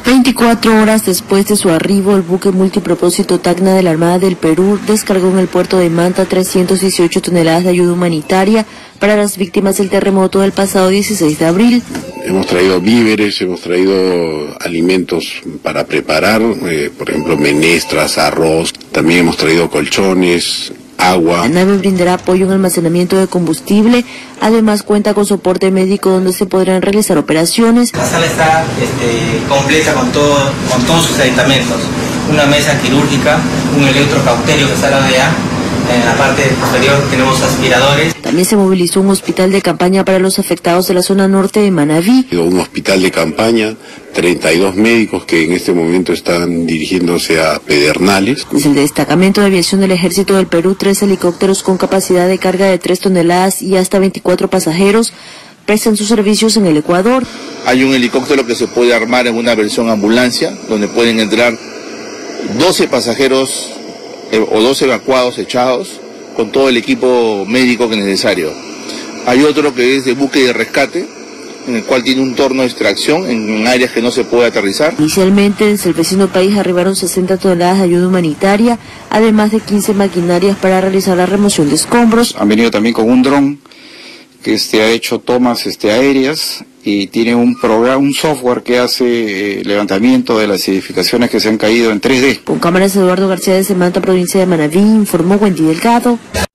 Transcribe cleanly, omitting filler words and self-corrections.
24 horas después de su arribo, el buque multipropósito Tacna de la Armada del Perú descargó en el puerto de Manta 318 toneladas de ayuda humanitaria para las víctimas del terremoto del pasado 16 de abril. Hemos traído víveres, hemos traído alimentos para preparar, por ejemplo menestras, arroz, también hemos traído colchones, agua. La nave brindará apoyo en almacenamiento de combustible, además cuenta con soporte médico donde se podrán realizar operaciones. La sala está completa con todos sus aditamentos, una mesa quirúrgica, un electrocauterio que está a la DEA. En la parte superior tenemos aspiradores. También se movilizó un hospital de campaña para los afectados de la zona norte de Manabí. Un hospital de campaña, 32 médicos que en este momento están dirigiéndose a Pedernales. Desde el destacamento de aviación del Ejército del Perú, 3 helicópteros con capacidad de carga de 3 toneladas y hasta 24 pasajeros prestan sus servicios en el Ecuador. Hay un helicóptero que se puede armar en una versión ambulancia, donde pueden entrar 12 pasajeros o 12 evacuados echados con todo el equipo médico que es necesario. Hay otro que es de buque de rescate, en el cual tiene un torno de extracción en áreas que no se puede aterrizar. Inicialmente desde el vecino país arribaron 60 toneladas de ayuda humanitaria, además de 15 maquinarias para realizar la remoción de escombros. Han venido también con un dron que ha hecho tomas aéreas y tiene un software que hace levantamiento de las edificaciones que se han caído en 3D. Con cámaras Eduardo García de Semanta, provincia de Manabí, informó Wendy Delgado.